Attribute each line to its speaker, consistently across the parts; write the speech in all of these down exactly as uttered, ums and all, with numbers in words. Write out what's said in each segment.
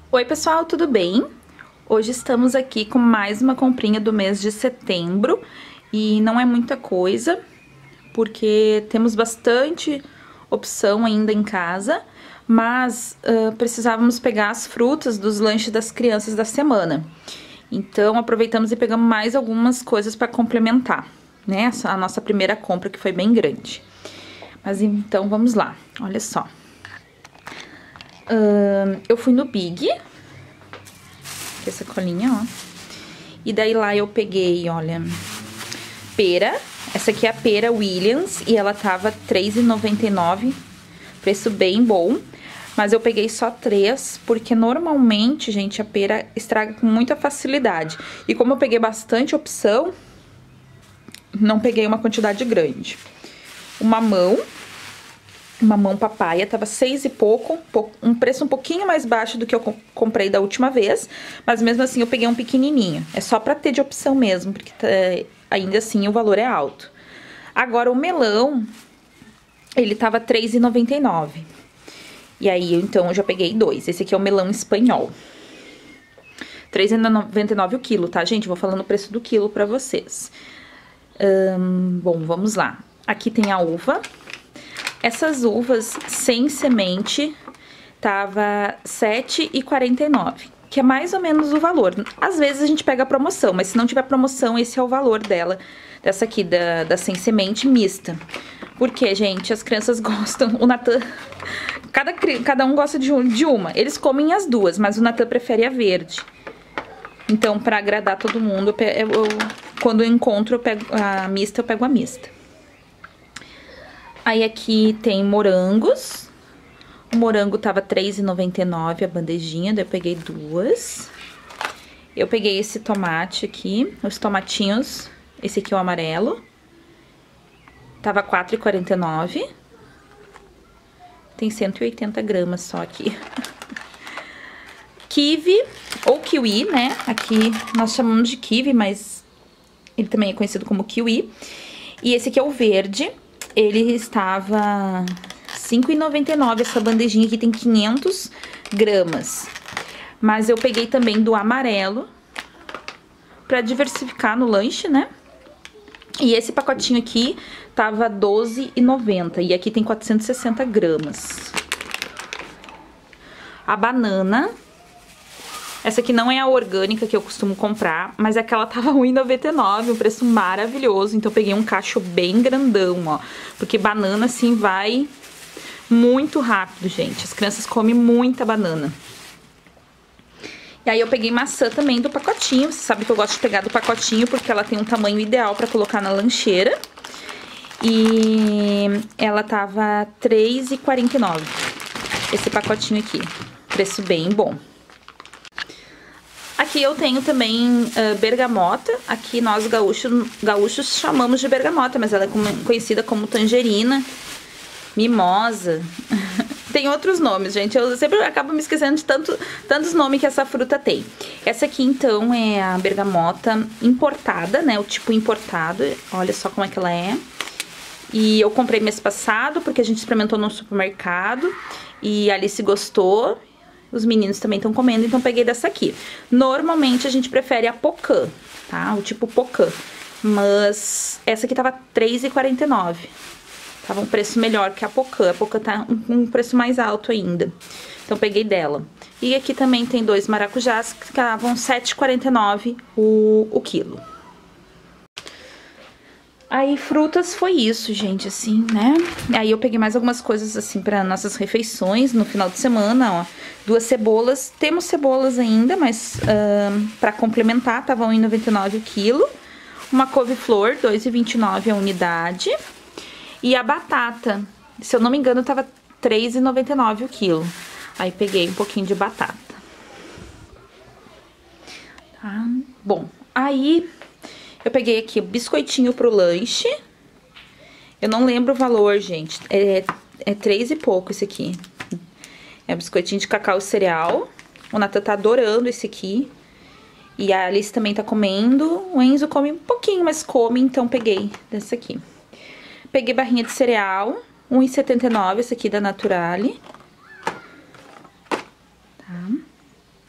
Speaker 1: Oi pessoal, tudo bem? Hoje estamos aqui com mais uma comprinha do mês de setembro e não é muita coisa, porque temos bastante opção ainda em casa, mas uh, precisávamos pegar as frutas dos lanches das crianças da semana. Então aproveitamos e pegamos mais algumas coisas para complementar, né? Essa, a nossa primeira compra, que foi bem grande. Mas então vamos lá, olha só. Uh, eu fui no Big, que é essa colinha, ó. E daí lá eu peguei, olha, pera. Essa aqui é a pera Williams e ela tava três reais e noventa e nove centavos, preço bem bom. Mas eu peguei só três, porque normalmente, gente, a pera estraga com muita facilidade. E como eu peguei bastante opção, não peguei uma quantidade grande. O mamão, o mamão papaya, tava seis e pouco, um preço um pouquinho mais baixo do que eu comprei da última vez, mas mesmo assim eu peguei um pequenininho. É só pra ter de opção mesmo, porque é, ainda assim o valor é alto. Agora o melão, ele tava três reais e noventa e nove centavos. E aí, então, eu já peguei dois. Esse aqui é o melão espanhol. três reais e noventa e nove centavos o quilo, tá, gente? Vou falando o preço do quilo pra vocês. Hum, bom, vamos lá. Aqui tem a uva. Essas uvas sem semente tava sete reais e quarenta e nove centavos, que é mais ou menos o valor. Às vezes a gente pega a promoção, mas se não tiver promoção, esse é o valor dela, dessa aqui, da, da sem semente mista. Porque, gente, as crianças gostam, o Natan, cada, cada um gosta de, de uma. Eles comem as duas, mas o Natan prefere a verde. Então, pra agradar todo mundo, eu, eu, quando eu encontro eu pego a mista, eu pego a mista. Aí aqui tem morangos. O morango tava três reais e noventa e nove centavos a bandejinha, daí eu peguei duas. Eu peguei esse tomate aqui, os tomatinhos, esse aqui é o amarelo. Tava quatro reais e quarenta e nove centavos. Tem cento e oitenta gramas só aqui. Kiwi, ou kiwi, né? Aqui nós chamamos de kiwi, mas ele também é conhecido como kiwi. E esse aqui é o verde. Ele estava cinco reais e noventa e nove centavos, essa bandejinha aqui tem quinhentas gramas. Mas eu peguei também do amarelo, pra diversificar no lanche, né? E esse pacotinho aqui tava doze reais e noventa centavos, e aqui tem quatrocentas e sessenta gramas. A banana, essa aqui não é a orgânica que eu costumo comprar, mas aquela tava um real e noventa e nove centavos, um preço maravilhoso, então eu peguei um cacho bem grandão, ó. Porque banana, assim, vai muito rápido, gente. As crianças comem muita banana. E aí eu peguei maçã também do pacotinho. Você sabe que eu gosto de pegar do pacotinho porque ela tem um tamanho ideal pra colocar na lancheira. E ela tava três reais e quarenta e nove centavos, esse pacotinho aqui. Preço bem bom. Aqui eu tenho também uh, bergamota. Aqui nós gaúchos, gaúchos chamamos de bergamota, mas ela é conhecida como tangerina, mimosa. Tem outros nomes, gente. Eu sempre acabo me esquecendo de tanto, tantos nomes que essa fruta tem. Essa aqui, então, é a bergamota importada, né? O tipo importado. Olha só como é que ela é. E eu comprei mês passado, porque a gente experimentou no supermercado. E a Alice gostou. Os meninos também estão comendo, então peguei dessa aqui. Normalmente a gente prefere a Pocã, tá? O tipo Pocã. Mas essa aqui tava três reais e quarenta e nove centavos. Tava um preço melhor que a Pocã. A Pocã tá um, um preço mais alto ainda. Então peguei dela. E aqui também tem dois maracujás que estavam sete reais e quarenta e nove centavos o, o quilo. Aí frutas foi isso, gente, assim, né? Aí eu peguei mais algumas coisas, assim, para nossas refeições no final de semana, ó. Duas cebolas. Temos cebolas ainda, mas uh, para complementar, tava um real e noventa e nove centavos o quilo. Uma couve-flor, dois reais e vinte e nove centavos a unidade. E a batata, se eu não me engano, tava três reais e noventa e nove centavos o quilo. Aí peguei um pouquinho de batata. Tá? Bom, aí eu peguei aqui o biscoitinho pro lanche. Eu não lembro o valor, gente. É, é três e pouco esse aqui. É um biscoitinho de cacau e cereal. O Natan tá adorando esse aqui. E a Alice também tá comendo. O Enzo come um pouquinho, mas come, então peguei desse aqui. Peguei barrinha de cereal, um real e setenta e nove centavos, esse aqui da Naturale. Tá?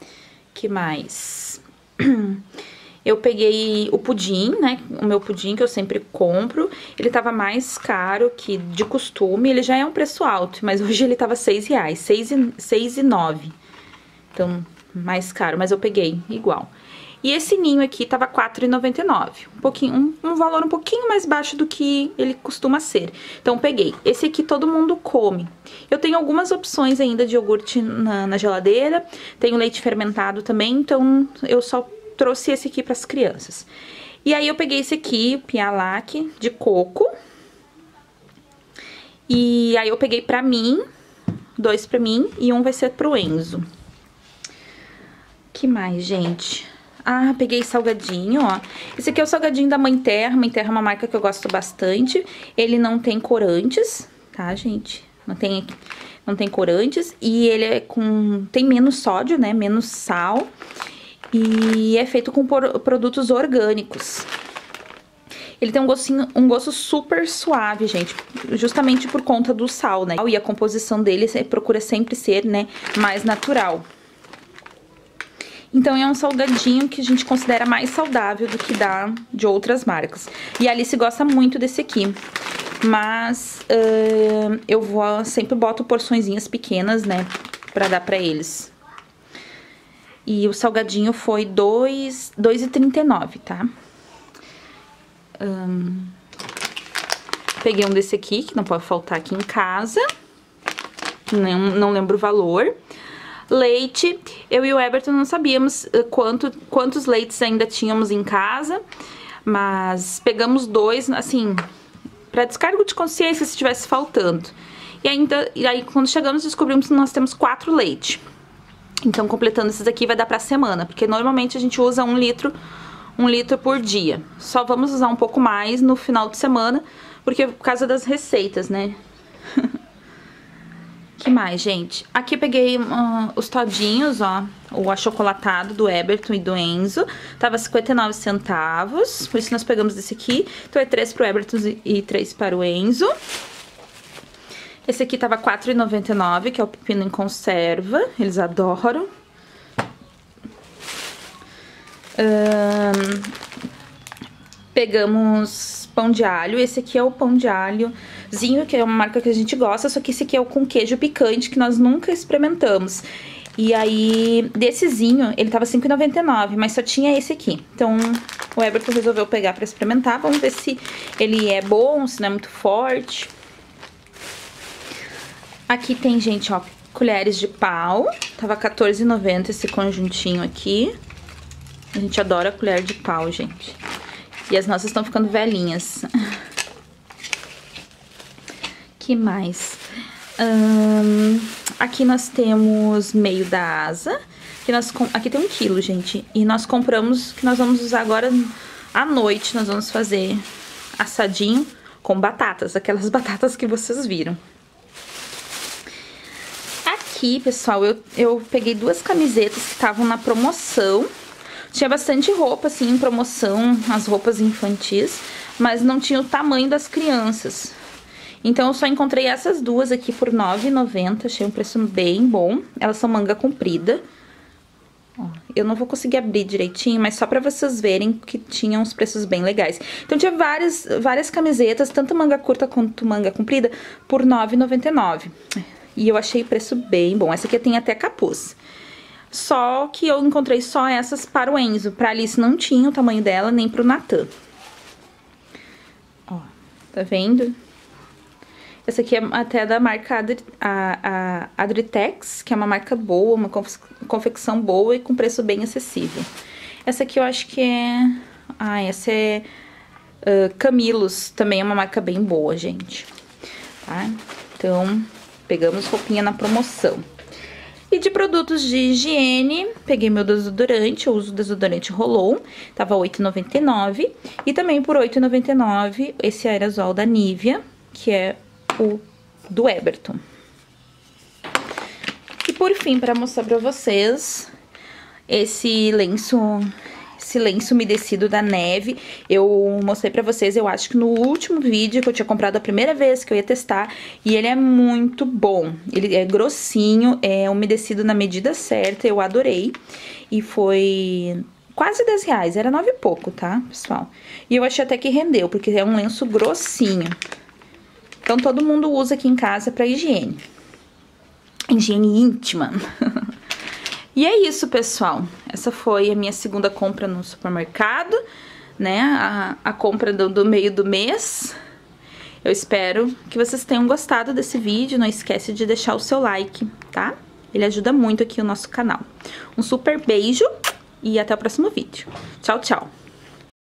Speaker 1: Que mais? Eu peguei o pudim, né? O meu pudim que eu sempre compro. Ele tava mais caro que de costume. Ele já é um preço alto, mas hoje ele tava seis reais. seis e nove. Então, mais caro, mas eu peguei igual. E esse ninho aqui tava quatro e noventa e nove. Um pouquinho, um, um valor um pouquinho mais baixo do que ele costuma ser. Então, peguei. Esse aqui todo mundo come. Eu tenho algumas opções ainda de iogurte na, na geladeira. Tenho leite fermentado também, então eu só trouxe esse aqui para as crianças. E aí eu peguei esse aqui, o Pialac de coco. E aí eu peguei pra mim, dois pra mim e um vai ser pro Enzo. Que mais, gente? Ah, peguei salgadinho, ó. Esse aqui é o salgadinho da Mãe Terra. Mãe Terra é uma marca que eu gosto bastante. Ele não tem corantes, tá, gente? Não tem, não tem corantes. E ele é com... tem menos sódio, né? Menos sal. E é feito com produtos orgânicos. Ele tem um gostinho, um gosto super suave, gente, justamente por conta do sal, né? E a composição dele procura sempre ser, né, mais natural. Então é um salgadinho que a gente considera mais saudável do que dá de outras marcas. E a Alice gosta muito desse aqui. Mas uh, eu vou, sempre boto porçõezinhas pequenas, né, pra dar pra eles. E o salgadinho foi dois e trinta e nove, tá? Um, peguei um desse aqui, que não pode faltar aqui em casa. Não, não lembro o valor. Leite. Eu e o Eberton não sabíamos quanto, quantos leites ainda tínhamos em casa. Mas pegamos dois, assim, pra descargo de consciência se estivesse faltando. E, ainda, e aí, quando chegamos, descobrimos que nós temos quatro leites. Então, completando esses aqui, vai dar pra semana. Porque normalmente a gente usa um litro, um litro por dia. Só vamos usar um pouco mais no final de semana, porque por causa das receitas, né? Que mais, gente? Aqui eu peguei uh, os todinhos, ó. O achocolatado do Eberton e do Enzo. Tava cinquenta e nove centavos. Por isso nós pegamos esse aqui. Então é três pro Eberton e três para o Enzo. Esse aqui tava quatro e noventa e nove, que é o pepino em conserva. Eles adoram. Um, pegamos pão de alho. Esse aqui é o pão de alhozinho, que é uma marca que a gente gosta. Só que esse aqui é o com queijo picante, que nós nunca experimentamos. E aí, dessezinho, ele tava cinco e noventa e nove, mas só tinha esse aqui. Então, o Eberton resolveu pegar pra experimentar. Vamos ver se ele é bom, se não é muito forte. Aqui tem, gente, ó, colheres de pau. Tava quatorze e noventa esse conjuntinho aqui. A gente adora colher de pau, gente. E as nossas estão ficando velhinhas. Que mais? Hum, aqui nós temos meio da asa. Que nós, aqui tem um quilo, gente. E nós compramos, que nós vamos usar agora à noite. Nós vamos fazer assadinho com batatas. Aquelas batatas que vocês viram. Aqui, pessoal, eu, eu peguei duas camisetas que estavam na promoção. Tinha bastante roupa, assim, em promoção, as roupas infantis, mas não tinha o tamanho das crianças. Então, eu só encontrei essas duas aqui por nove e noventa, achei um preço bem bom. Elas são manga comprida. Ó, eu não vou conseguir abrir direitinho, mas só pra vocês verem que tinham uns preços bem legais. Então, tinha várias, várias camisetas, tanto manga curta quanto manga comprida, por nove e noventa e nove. E eu achei o preço bem bom. Essa aqui tem até capuz. Só que eu encontrei só essas para o Enzo. Pra Alice não tinha o tamanho dela, nem pro Natan. Ó, tá vendo? Essa aqui é até da marca Adri, a, a Adritex, que é uma marca boa, uma confecção boa e com preço bem acessível. Essa aqui eu acho que é... Ah, essa é uh, Camilos, também é uma marca bem boa, gente. Tá? Então... Pegamos roupinha na promoção. E de produtos de higiene, peguei meu desodorante, eu uso desodorante Rolon, tava oito e noventa e nove. E também por oito e noventa e nove, esse aerosol da Nivea, que é o do Eberton. E por fim, para mostrar pra vocês, esse lenço, esse lenço umedecido da Neve. Eu mostrei pra vocês, eu acho que no último vídeo, que eu tinha comprado a primeira vez que eu ia testar. E ele é muito bom. Ele é grossinho, é umedecido na medida certa, eu adorei. E foi quase dez reais, era nove e pouco, tá, pessoal? E eu achei até que rendeu, porque é um lenço grossinho. Então todo mundo usa aqui em casa pra higiene. Higiene íntima. E é isso, pessoal. Essa foi a minha segunda compra no supermercado, né? A, a compra do, do meio do mês. Eu espero que vocês tenham gostado desse vídeo. Não esquece de deixar o seu like, tá? Ele ajuda muito aqui o nosso canal. Um super beijo e até o próximo vídeo. Tchau, tchau!